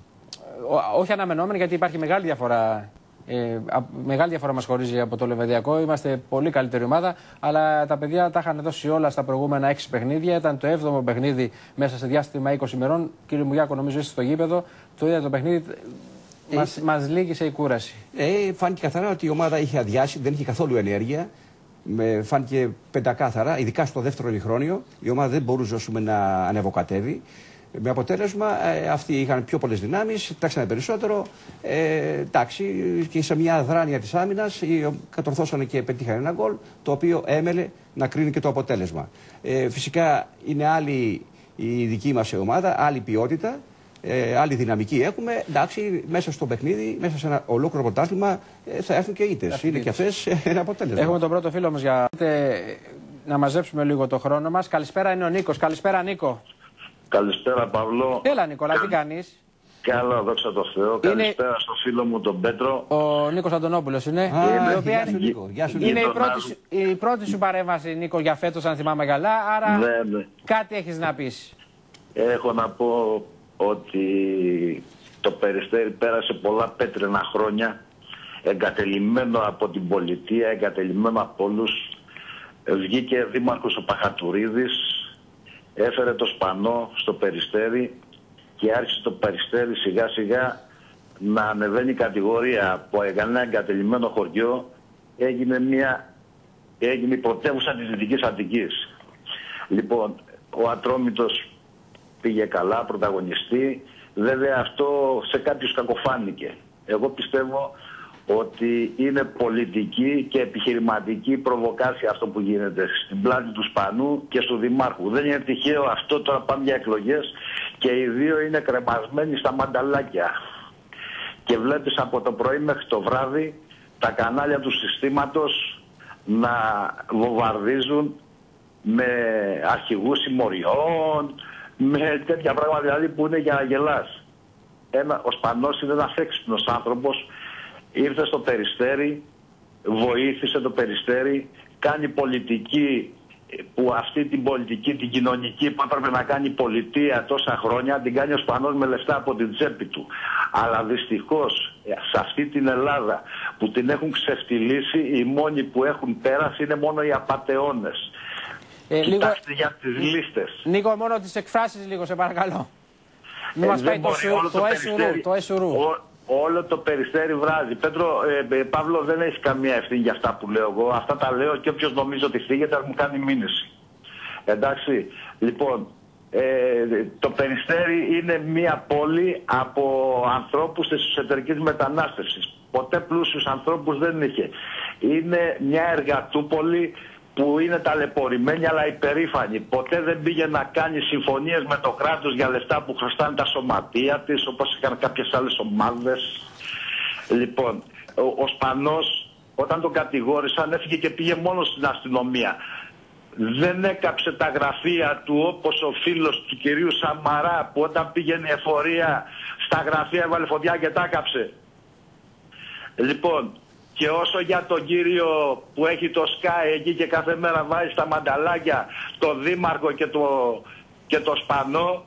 όχι αναμενόμενη, γιατί υπάρχει μεγάλη διαφορά. Ε, μεγάλη διαφορά μας χωρίζει από το Λεβεδιακό. Είμαστε πολύ καλύτερη ομάδα, αλλά τα παιδιά τα είχαν δώσει όλα στα προηγούμενα έξι παιχνίδια. Ήταν το έβδομο παιχνίδι μέσα σε διάστημα είκοσι ημερών. Κύριε Μουγιάκο, νομίζω είστε στο γήπεδο. Το είδα το παιχνίδι. Ε, μας, μας λύγησε η κούραση. Ε, φάνηκε καθαρά ότι η ομάδα είχε αδειάσει, δεν είχε καθόλου ενέργεια. Με, φάνηκε πεντακάθαρα, ειδικά στο δεύτερο ημιχρόνιο. Η ομάδα δεν μπορούσε, ας πούμε, να ανεβοκατεύει. Με αποτέλεσμα, ε, αυτοί είχαν πιο πολλές δυνάμεις, τάξανε περισσότερο. Ε, εντάξει, και σε μια αδράνεια της άμυνας κατορθώσανε και πετύχανε ένα γκολ, το οποίο έμελε να κρίνει και το αποτέλεσμα. Ε, φυσικά είναι άλλη η δική μας ομάδα, άλλη ποιότητα. Ε, άλλη δυναμική έχουμε. Εντάξει, μέσα στο παιχνίδι, μέσα σε ένα ολόκληρο πρωτάθλημα ε, θα έρθουν και ήττες. Είναι και αυτές ένα αποτέλεσμα. Έχουμε τον πρώτο φίλο μας για να μαζέψουμε λίγο το χρόνο μας. Καλησπέρα, είναι ο Νίκος. Καλησπέρα, Νίκο. Καλησπέρα, Παύλο. Έλα, Νικόλα, Κα... τι κάνεις? Καλά, δόξα τω Θεώ. Είναι... Καλησπέρα στο φίλο μου τον Πέτρο. Ο Νίκος Αντωνόπουλος είναι. Α, είναι, η οποία... Γεια σου, Νίκο. Γεια σου, είναι η πρώτη, σου, η πρώτη σου παρέμβαση, Νίκο, για φέτος, αν θυμάμαι καλά. Άρα ναι, ναι. κάτι έχεις να πεις. Έχω να πω ότι το Περιστέρι πέρασε πολλά πέτρινα χρόνια, εγκατελειμμένο από την πολιτεία, εγκατελειμμένο από όλους. Βγήκε δήμαρχος ο Παχατουρίδης, έφερε το Σπανό στο Περιστέρι και άρχισε το Περιστέρι σιγά σιγά να ανεβαίνει η κατηγορία. Από ένα εγκατελειμμένο χωριό έγινε, μια, έγινε η πρωτεύουσα της Δυτικής Αττικής. Λοιπόν, ο Ατρόμητος πήγε καλά, πρωταγωνιστή. Βέβαια αυτό σε κάποιους κακοφάνηκε. Εγώ πιστεύω ότι είναι πολιτική και επιχειρηματική προβοκάσια αυτό που γίνεται στην πλάτη του Σπανού και του Δημάρχου. Δεν είναι τυχαίο αυτό, τώρα πάμε για εκλογές και οι δύο είναι κρεμασμένοι στα μανταλάκια. Και βλέπεις από το πρωί μέχρι το βράδυ τα κανάλια του συστήματος να βομβαρδίζουν με αρχηγούς συμμοριών, με τέτοια πράγματα δηλαδή που είναι για να γελάς. Ένα, ο Σπανός είναι ένας έξυπνος άνθρωπος, ήρθε στο Περιστέρι, βοήθησε το Περιστέρι, κάνει πολιτική που αυτή την πολιτική, την κοινωνική που έπρεπε να κάνει η πολιτεία τόσα χρόνια, την κάνει ο Σπανός με λεφτά από την τσέπη του. Αλλά δυστυχώς σε αυτή την Ελλάδα που την έχουν ξεφτυλίσει, οι μόνοι που έχουν πέρασει είναι μόνο οι απατεώνες. Ε, Κοιτάξτε λίγο... για τις λίστες. Νίκο, μόνο τις εκφράσεις λίγο, σε παρακαλώ. Μην ε, μας πάει το, το, το εσουρού. Το εσουρού. Ο, όλο το Περιστέρι βράζει. Πέτρο, ε, ε, Παύλο, δεν έχει καμία ευθύνη για αυτά που λέω εγώ. Αυτά τα λέω και όποιος νομίζει ότι φύγεται μου κάνει μήνυση. Εντάξει, λοιπόν, ε, το Περιστέρι είναι μια πόλη από ανθρώπους της εσωτερικής μετανάστευσης. Ποτέ πλούσιους ανθρώπους δεν είχε. Είναι μια εργατούπολη που είναι ταλαιπωρημένη αλλά υπερήφανη. Ποτέ δεν πήγε να κάνει συμφωνίες με το κράτος για λεφτά που χρωστάνε τα σωματεία της, όπως είχαν κάποιες άλλες ομάδες. Λοιπόν, ο, ο Σπανός όταν τον κατηγόρησαν έφυγε και πήγε μόνο στην αστυνομία. Δεν έκαψε τα γραφεία του όπως ο φίλος του κυρίου Σαμαρά, που όταν πήγαινε η εφορία στα γραφεία έβαλε φωτιά και τα έκαψε. Λοιπόν, και όσο για τον κύριο που έχει το Sky εκεί και κάθε μέρα βάζει στα μανταλάκια το Δήμαρχο και το, και το Σπανό,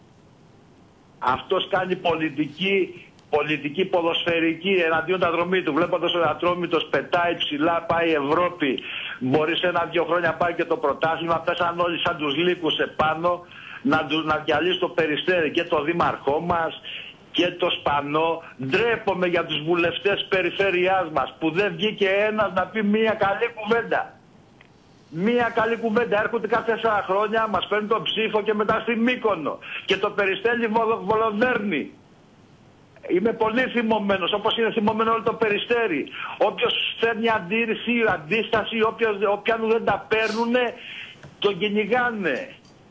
αυτός κάνει πολιτική, πολιτική ποδοσφαιρική εναντίον του Ατρομήτου. Βλέποντας ο Ατρόμητος πετάει ψηλά, πάει Ευρώπη, μπορεί σε ένα-δυο χρόνια πάει και το πρωτάθλημα, πέσαν όλοι σαν τους λύκους επάνω, να, να διαλύσει το Περιστέρι και το Δήμαρχό μας και το Σπανό. Ντρέπομαι για τους βουλευτές περιφέρειάς μας που δεν βγήκε ένας να πει μία καλή κουβέντα. Μία καλή κουβέντα. Έρχονται κάθε τέσσερα χρόνια, μας παίρνουν τον ψήφο και μετά στη Μύκονο. Και το Περιστέρι βολοδέρνει. Είμαι πολύ θυμωμένος, όπως είναι θυμωμένο όλο το Περιστέρι. Όποιος φέρνει αντίρρηση, αντίσταση, όποιος, όποιαν δεν τα παίρνουν, τον κυνηγάνε.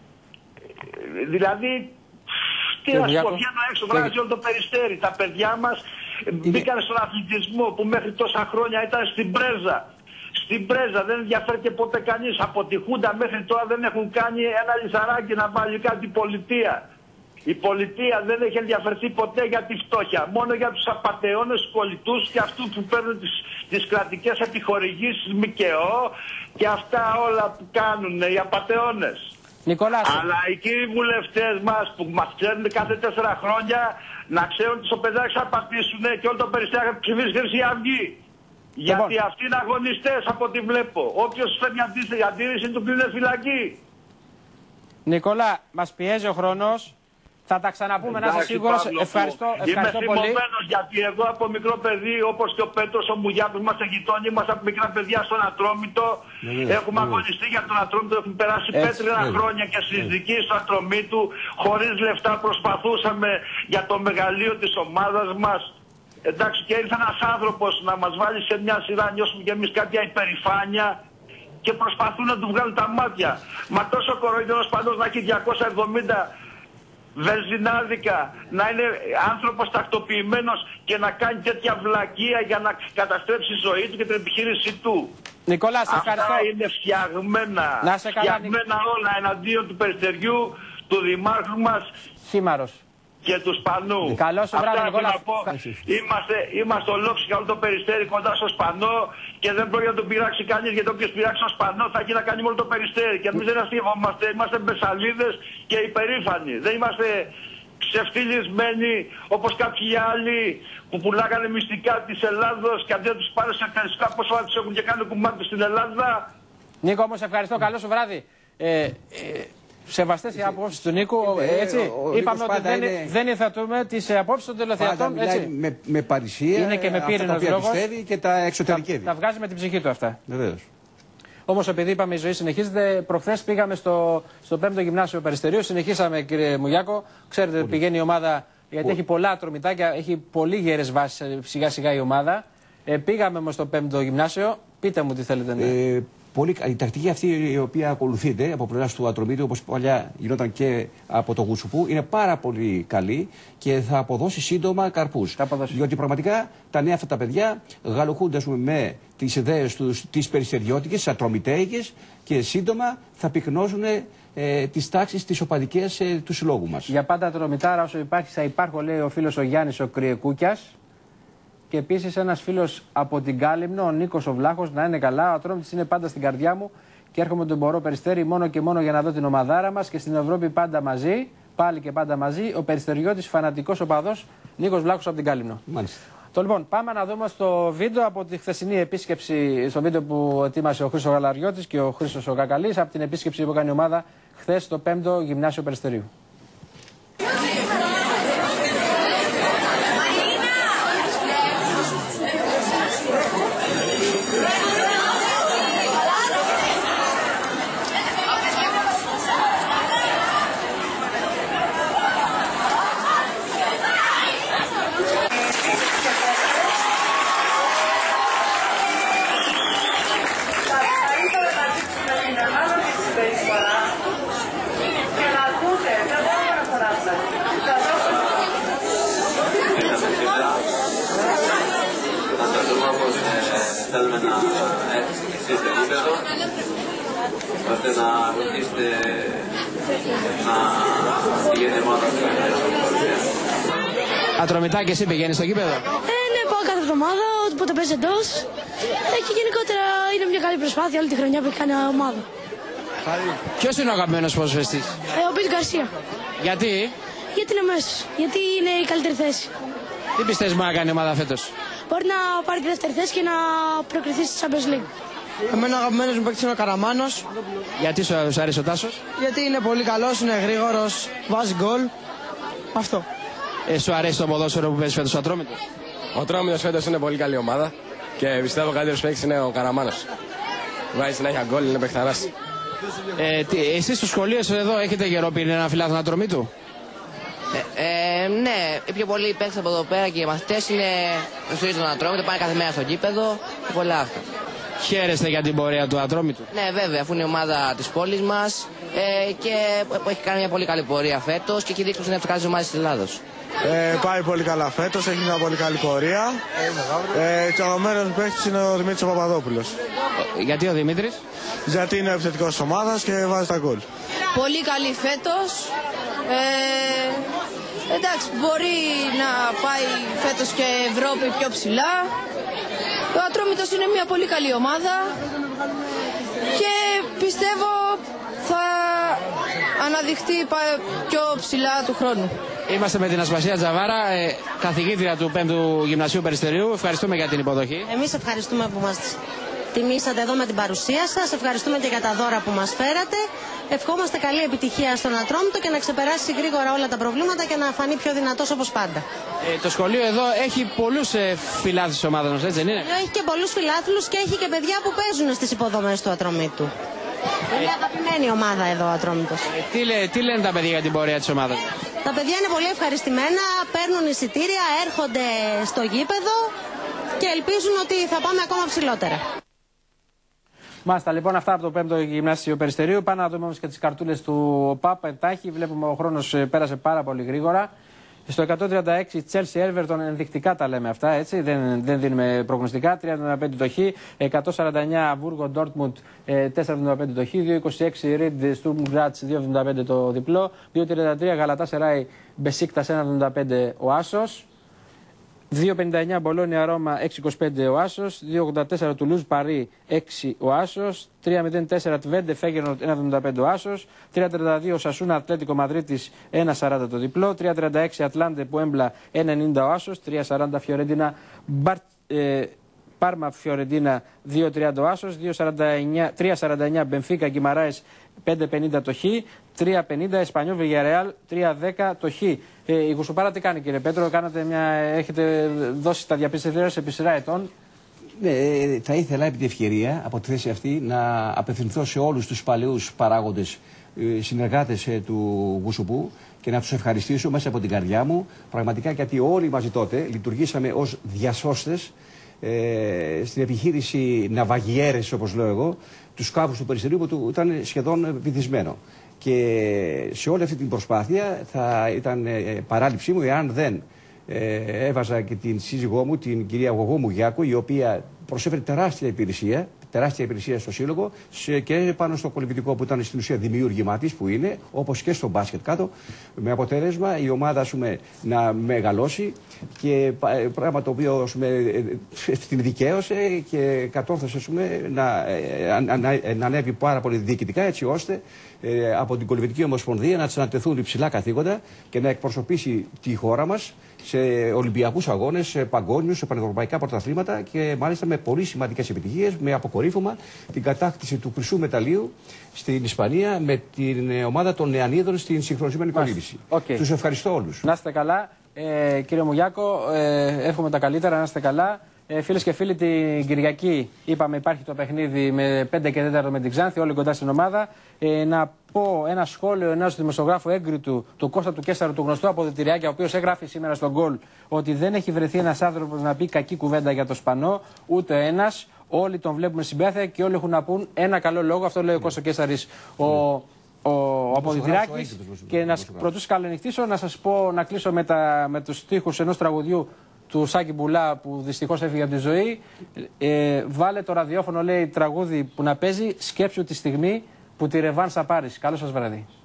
Δηλαδή, τι να σου πω, βγαίνω έξω, βγάζει όλο το Περιστέρι. Τα παιδιά μας μπήκαν στον αθλητισμό που μέχρι τόσα χρόνια ήταν στην πρέζα. Στην πρέζα δεν ενδιαφέρθηκε ποτέ κανείς. Από τη Χούντα μέχρι τώρα δεν έχουν κάνει ένα λιθαράκι να βάλει κάτι πολιτεία. Η πολιτεία δεν έχει ενδιαφερθεί ποτέ για τη φτώχεια. Μόνο για τους απατεώνες, τους κολλητούς και αυτούς που παίρνουν τις, τις κρατικές επιχορηγήσεις ΜΚΟ και αυτά όλα που κάνουν οι απατεώνες. Νικολάς. Αλλά οι κύριοι βουλευτές μας που μας ξέρουν κάθε τέσσερα χρόνια να ξέρουν ότι στο παιδάκι θα πατήσουν και όλο το Περιστέρι θα ψηφίσει Χρυσή Αυγή. Γιατί λοιπόν, αυτοί είναι αγωνιστές από ό,τι βλέπω. Όποιος φέρνει αντίρρηση του κλείνει φυλακή. Νικολά, μας πιέζει ο χρόνος. Θα τα ξαναπούμε, εντάξει, να είσαι σίγουρος. Ευχαριστώ, ευχαριστώ Είμαι πολύ. Είμαι θυμωμένος γιατί εγώ από μικρό παιδί, όπως και ο Πέτρος, ο Μουγιάκος, είμαστε γειτόνοι μας από μικρά παιδιά στον Ατρόμητο. Ναι, έχουμε ναι. αγωνιστεί για τον Ατρόμητο, έχουμε περάσει πέτρινα ναι. χρόνια και στις ναι. δικές του Ατρομήτου. Χωρίς λεφτά προσπαθούσαμε για το μεγαλείο της ομάδας μας. Εντάξει, και ήρθε ένας άνθρωπος να μας βάλει σε μια σειρά, νιώσουμε κι εμείς κάποια υπερηφάνεια και προσπαθούν να του βγάλουν τα μάτια. Μα τόσο κοροϊδός Σπανός να έχει διακόσια εβδομήντα βενζινάδικα, να είναι άνθρωπος τακτοποιημένος και να κάνει τέτοια βλακεία για να καταστρέψει τη ζωή του και την επιχείρησή του. Νικόλα, σε ευχαριστώ. Αυτά είναι φτιαγμένα. Να σε καλά, φτιαγμένα όλα εναντίον του Περιστεριού, του Δημάρχου μας. Σήμαρος. Και του Σπανού. Καλό σου βράδυ, Νικόλα. Είμαστε, είμαστε ολόκληροι για όλο το Περιστέρι κοντά στο Σπανό και δεν πρόκειται να τον πειράξει κανείς. Γιατί όποιος πειράξει το Σπανό θα έχει να κάνει μόνο το Περιστέρι. Και εμείς δεν αστείευόμαστε, είμαστε μπεσαλίδες και υπερήφανοι. Δεν είμαστε ξεφτυλισμένοι όπως κάποιοι άλλοι που πουλάγανε μυστικά της Ελλάδος και αντί να τους πάρουν σε ευχαριστικά πόσο θα τους έχουν και κάνει κουμάτι στην Ελλάδα. Νίκο, όμως ευχαριστώ. Καλό σου βράδυ. Ε, ε, Σεβαστές οι απόψεις του Νίκου, έτσι. Ο, ο είπαμε ότι δεν, είναι... δεν υιοθετούμε τις απόψεις των τελεθεατών, έτσι. Με, με παρησία, είναι και με πύρινος λόγος. Και τα εξωτερικεύει. Τα, τα βγάζει με την ψυχή του αυτά. Βεβαίως. Όμως επειδή είπαμε η ζωή συνεχίζεται, προχθές πήγαμε στο, στο πέμπτο Γυμνάσιο Περιστερίου, συνεχίσαμε κύριε Μουγιάκο. Ξέρετε πολύ. Πηγαίνει η ομάδα, γιατί πολύ. έχει πολλά ατρομητάκια, έχει πολύ γέρες βάσεις σιγά σιγά η ομάδα. Ε, πήγαμε όμως στο πέμπτο Γυμνάσιο, πείτε μου τι θέλετε να... Ε, Πολύ, η τακτική αυτή η οποία ακολουθείται από πλευρά του Ατρομήτου, όπως παλιά γινόταν και από το Γουτσουπού, είναι πάρα πολύ καλή και θα αποδώσει σύντομα καρπούς. Διότι πραγματικά τα νέα αυτά τα παιδιά γαλοχούνται με τις ιδέες τους, τις περιστεριώτικες, τις ατρομητέικες και σύντομα θα πυκνώσουν ε, τις τάξεις, τις οπαδικές ε, του συλλόγου μας. Για πάντα ατρομητάρα όσο υπάρχει, θα υπάρχω, λέει ο φίλος ο Γιάννης ο Κριεκούκιας. Και επίσης ένας φίλος από την Κάλυμνο, ο Νίκος ο Βλάχος, να είναι καλά. Ο Ατρόμητης είναι πάντα στην καρδιά μου και και έρχομαι τον Μπορώ Περιστέρι μόνο και μόνο για να δω την ομαδάρα μας και στην Ευρώπη πάντα μαζί, πάλι και πάντα μαζί, ο Περιστεριώτης φανατικός οπαδός Νίκος Βλάχος από την Κάλυμνο. Μάλιστα. Το λοιπόν, πάμε να δούμε στο βίντεο από τη χθεσινή επίσκεψη, στο βίντεο που ετοίμασε ο Χρήστος Γαλαριώτης και ο Χρήστος ο Κακαλής, από την επίσκεψη που έκανε η ομάδα χθες στο πέμπτο Γυμνάσιο Περιστερίου. Θέλουμε να έρθετε εσείς στο γήπεδο, ώστε να βοηθήσετε να πηγαίνει μόνο στο γήπεδο. Ατρομητά και εσύ πηγαίνεις στο γήπεδο? Ε, ναι, πάω κάθε εβδομάδα, όποτε παίζει εντός. Ε, και γενικότερα είναι μια καλή προσπάθεια όλη τη χρονιά που έχει κάνει η ομάδα. Ποιος είναι ο αγαπημένος ποδοσφαιριστής? Ε, ο Πιτ Γκαρσία. Γιατί? Γιατί είναι μέσος, γιατί είναι η καλύτερη θέση. Τι πιστεύεις μπορεί να κάνει η ομάδα φέτος? Μπορεί να πάρει τη δεύτερη θέση και να προκριθεί στη Champions League. Εμένα ο αγαπημένος μου παίκτης είναι ο Καραμάνος. Γιατί σου αρέσει ο Τάσος? Γιατί είναι πολύ καλός, είναι γρήγορος, βάζει γκολ. Αυτό. Ε, σου αρέσει το ποδόσφαιρο που παίζει φέτος ο Ατρόμητος? Ο Ατρόμητος φέτος είναι πολύ καλή ομάδα και πιστεύω ο καλύτερος παίκτης είναι ο Καραμάνος. Βάζει συνέχεια γκολ, είναι παιχταράς. Ε, τι, εσείς στο σχολείο σας εδώ έχετε καιρό πήρε ένα φιλάθλο Ατρομήτου? Ε, ε, ναι, οι πιο πολλοί παίκτες από εδώ πέρα και οι μαθητές είναι στηρίζουν τον Ατρόμητο, πάνε κάθε μέρα στο γήπεδο και πολλά αυτά. Χαίρεστε για την πορεία του Ατρόμητου? Ναι, βέβαια, αφού είναι η ομάδα της πόλης μας ε, και που έχει κάνει μια πολύ καλή πορεία φέτος και έχει δείξει πως είναι από τις καλύτερες ομάδες της Ελλάδος. Ε, πάει πολύ καλά φέτος, έχει μια πολύ καλή πορεία. Ε, και ο αγαπημένος μου παίκτης είναι ο Δημήτρης Παπαδόπουλος. Γιατί ο Δημήτρης? Γιατί είναι επιθετικός της ομάδας και βάζει τα γκολ. Πολύ καλή φέτος. Ε, εντάξει, μπορεί να πάει φέτος και Ευρώπη πιο ψηλά. Ο Ατρόμητος είναι μια πολύ καλή ομάδα και πιστεύω θα αναδειχθεί πιο ψηλά του χρόνου. Είμαστε με την Ασπασία Τζαβάρα, ε, καθηγήτρια του πέμπτου Γυμνασίου Περιστερίου. Ευχαριστούμε για την υποδοχή. Εμείς ευχαριστούμε που μας τιμήσατε εδώ με την παρουσία σας. Ευχαριστούμε και για τα δώρα που μας φέρατε. Ευχόμαστε καλή επιτυχία στον Ατρόμητο και να ξεπεράσει γρήγορα όλα τα προβλήματα και να φανεί πιο δυνατός όπως πάντα. Ε, το σχολείο εδώ έχει πολλούς ε, φιλάθλους της ομάδας μας, έτσι δεν είναι? Έχει και πολλούς φιλάθλους και έχει και παιδιά που παίζουν στις υποδομές του Ατρομήτου. Ε, είναι αγαπημένη ομάδα εδώ ο Ατρόμητος. Ε, τι, λέ, τι λένε τα παιδιά για την πορεία της ομάδας? Τα παιδιά είναι πολύ ευχαριστημένα, παίρνουν εισιτήρια, έρχονται στο γήπεδο και ελπίζουν ότι θα πάμε ακόμα ψηλότερα. Μάλιστα, λοιπόν, αυτά από το πέμπτο Γυμνάσιο Περιστερίου. Πάμε να δούμε όμως και τις καρτούλες του ΟΠΑΠ. Εντάχει, βλέπουμε ο χρόνος πέρασε πάρα πολύ γρήγορα. Στο εκατόν τριάντα έξι Chelsea Everton, ενδεικτικά τα λέμε αυτά, έτσι, δεν, δεν δίνουμε προγνωστικά. τρία εβδομήντα πέντε το Χ, εκατόν σαράντα εννιά Βούργο Ντόρτμουντ, τέσσερα εβδομήντα πέντε το Χ, δύο είκοσι έξι Ριντ Στουρμ Γκράτς, δύο εβδομήντα πέντε το διπλό, δύο τριάντα τρία Γαλατά Σεράι Μπεσίκτας, ένα εβδομήντα πέντε ο Άσος. δύο πενήντα εννιά Μπολόνια Ρώμα, έξι είκοσι πέντε ο Άσος, δύο ογδόντα τέσσερα Τουλούζ Παρί, έξι ο Άσος, τρία μηδέν τέσσερα Τβέντε Φέγενορτ, ένα εβδομήντα πέντε ο Άσος, τρία τριάντα δύο Σασούνα Ατλέτικο Μαδρίτης, ένα σαράντα το διπλό, τρία τριάντα έξι Ατλάντε Πουέμπλα, ένα ενενήντα ο Άσος, τρία σαράντα Φιωρέντινα Μπαρ, ε, Πάρμα Φιωρεντίνα, δύο τριάντα ο Άσος, τρία σαράντα εννιά Μπενφίκα Γκιμαράες, πέντε πενήντα το Χ, τρία πενήντα Εσπανιόλ Βιγιαρεάλ, τρία δέκα το Χ. Ε, η Γουσουπάρα τι κάνει, κύριε Πέτρο? Κάνατε μια, έχετε δώσει τα διαπιστευτήρια επί σειρά ετών. Ναι, θα ήθελα επί τη ευκαιρία από τη θέση αυτή να απευθυνθώ σε όλους τους παλαιούς παράγοντες, συνεργάτες του Γουσουπού και να τους ευχαριστήσω μέσα από την καρδιά μου, πραγματικά, γιατί όλοι μαζί τότε λειτουργήσαμε ως διασώστες ε, στην επιχείρηση Ναυαγιέρες, όπως λέω εγώ, του σκάφους του Περιστερίου που ήταν σχεδόν βυθισμένο. Και σε όλη αυτή την προσπάθεια θα ήταν ε, παράληψή μου εάν δεν ε, έβαζα και την σύζυγό μου, την κυρία Γογό Μουγιάκου, η οποία προσέφερε τεράστια υπηρεσία, τεράστια υπηρεσία στο σύλλογο σε, και πάνω στο κολυμβητικό που ήταν στην ουσία δημιούργημά της, που είναι, όπως και στο μπάσκετ κάτω, με αποτέλεσμα η ομάδα πούμε, να μεγαλώσει και πράγμα το οποίο πούμε, την δικαίωσε και κατόρθωσε πούμε, να, να, να, να ανέβει πάρα πολύ διοικητικά, έτσι ώστε ε, από την Κολυμβητική Ομοσπονδία να της ανατεθούν υψηλά καθήκοντα και να εκπροσωπήσει τη χώρα μας σε Ολυμπιακούς αγώνες, σε παγκόσμιους, σε πανευρωπαϊκά πρωταθλήματα και μάλιστα με πολύ σημαντικές επιτυχίες, με αποκορύφωμα την κατάκτηση του χρυσού μεταλλίου στην Ισπανία με την ομάδα των Νεανίδων στην συγχρονισμένη κολύμβηση. Okay. Τους ευχαριστώ όλους. Να είστε καλά. Ε, κύριε Μουγιάκο, ε, εύχομαι τα καλύτερα, να είστε καλά. Ε, φίλες και φίλοι, την Κυριακή είπαμε υπάρχει το παιχνίδι με πέντε και τέταρτο με την Ξάνθη, όλοι κοντά στην ομάδα. Ε, να πω ένα σχόλιο ενός δημοσιογράφου έγκριτου, του Κώστα του Κέσσαρου, του γνωστού αποδυτηριάκη, ο οποίος έγραφε σήμερα στον γκολ ότι δεν έχει βρεθεί ένας άνθρωπος να πει κακή κουβέντα για το Σπανό, ούτε ένας. Όλοι τον βλέπουμε συμπάθεια και όλοι έχουν να πούν ένα καλό λόγο. Αυτό λέει ο Κώστα Κέσσαρης, ο, ο, ο Αποδυτηριάκης. Και να πρωτού καλονυχτήσω, να σας πω, να κλείσω με, τα, με τους στίχους ενός τραγουδιού του Σάκη Μπουλά που δυστυχώς έφυγε από τη ζωή. Ε, βάλε το ραδιόφωνο, λέει, τραγούδι που να παίζει, σκέψου τη στιγμή που τη ρεβάν θα πάρεις. Καλό σας βράδυ.